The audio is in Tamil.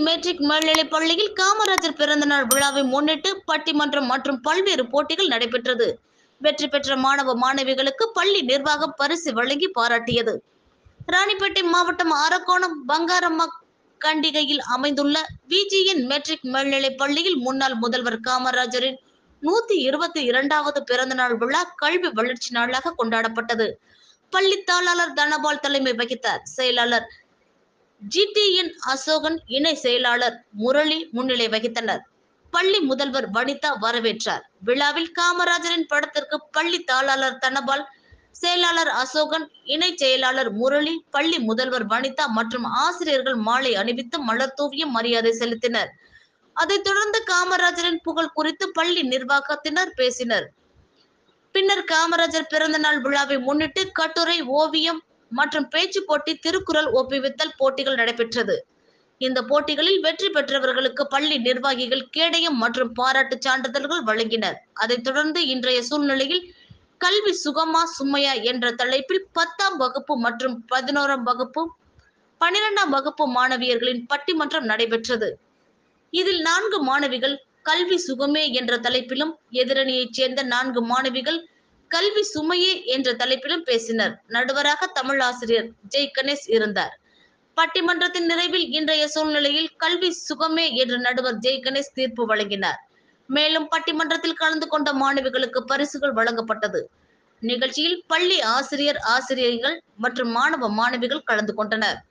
மெட்ரிக் மேல்நிலைப் பள்ளியில் காமராஜர் பிறந்தநாள் விழாவை முன்னிட்டு பட்டிமன்றம் மற்றும் பல்வேறு போட்டிகள் நடைபெற்றது. வெற்றி பெற்ற மாணவ மாணவிகளுக்கு பள்ளி நிர்வாகம் பரிசு வழங்கி பாராட்டியது. ராணிப்பேட்டை மாவட்டம் அரக்கோணம் பங்காரம்மா கண்டிகையில் அமைந்துள்ள விஜிஎன் மெட்ரிக் மேல்நிலைப் பள்ளியில் முன்னாள் முதல்வர் காமராஜரின் 122வது பிறந்தநாள் விழா கல்வி வளர்ச்சி நாளாக கொண்டாடப்பட்டது. பள்ளி தாளாளர் தனபால் தலைமை வகித்தார். செயலாளர் ஜிடிஎன் அசோகன், இணை செயலாளர் முரளி முன்னிலை வகித்தனர். பள்ளி முதல்வர் வனிதா வரவேற்றார். விழாவில் காமராஜரின் படத்திற்கு பள்ளி தாளாளர் தனபால், செயலாளர் அசோகன், இணை செயலாளர் முரளி, பள்ளி முதல்வர் வனிதா மற்றும் ஆசிரியர்கள் மாலை அணிவித்து மலர் தூவி மரியாதை செலுத்தினர். அதைத் தொடர்ந்து காமராஜரின் புகழ் குறித்து பள்ளி நிர்வாகத்தினர் பேசினர். பின்னர் காமராஜர் பிறந்தநாள் விழாவை முன்னிட்டு கட்டுரை, ஓவியம் மற்றும் பேச்சு போட்டி, திருக்குறள் ஒப்புவித்தல் போட்டிகள் நடைபெற்றது. இந்த போட்டிகளில் வெற்றி பெற்றவர்களுக்கு பள்ளி நிர்வாகிகள் கேடயம் மற்றும் பாராட்டு சான்றிதழ்கள் வழங்கினர். அதைத் தொடர்ந்து இன்றைய சூழ்நிலையில் கல்வி சுகமா சுமையா என்ற தலைப்பில் 10ஆம் வகுப்பு மற்றும் 11ஆம் வகுப்பு, 12ஆம் வகுப்பு மாணவியர்களின் பட்டிமன்றம் நடைபெற்றது. இதில் 4 மாணவிகள் கல்வி சுகமே என்ற தலைப்பிலும், எதிரணியைச் சேர்ந்த 4 மாணவிகள் கல்வி சுமையே என்ற தலைப்பிலும் பேசினர். நடுவராக தமிழ் ஆசிரியர் ஜெய் கணேஷ் இருந்தார். பட்டிமன்றத்தின் நிறைவில் இன்றைய சூழ்நிலையில் கல்வி சுகமே என்று நடுவர் ஜெய் கணேஷ் தீர்ப்பு வழங்கினார். மேலும் பட்டிமன்றத்தில் கலந்து கொண்ட மாணவிகளுக்கு பரிசுகள் வழங்கப்பட்டது. நிகழ்ச்சியில் பள்ளி ஆசிரியர், ஆசிரியைகள் மற்றும் மாணவ மாணவிகள் கலந்து கொண்டனர்.